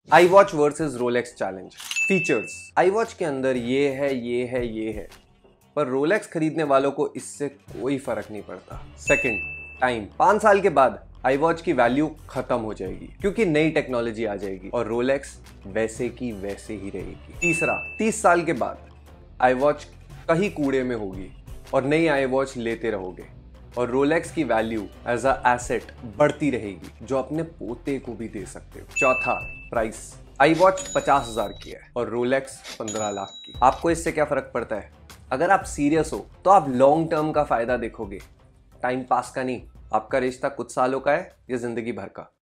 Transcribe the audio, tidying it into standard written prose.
I watch versus Rolex challenge. Features, I watch के अंदर ये है, पर रोलेक्स खरीदने वालों को इससे कोई फर्क नहीं पड़ता। Second, time. 5 साल के बाद आई वॉच की वैल्यू खत्म हो जाएगी क्योंकि नई टेक्नोलॉजी आ जाएगी और रोलेक्स वैसे की वैसे ही रहेगी। तीसरा, 30 साल के बाद आई वॉच कहीं कूड़े में होगी और नई आई वॉच लेते रहोगे और रोलेक्स की वैल्यू एज अ एसेट बढ़ती रहेगी जो अपने पोते को भी दे सकते हो। चौथा, प्राइस। आई वॉच 50,000 की है और रोलेक्स 15 लाख की। आपको इससे क्या फर्क पड़ता है? अगर आप सीरियस हो तो आप लॉन्ग टर्म का फायदा देखोगे, टाइम पास का नहीं। आपका रिश्ता कुछ सालों का है या जिंदगी भर का।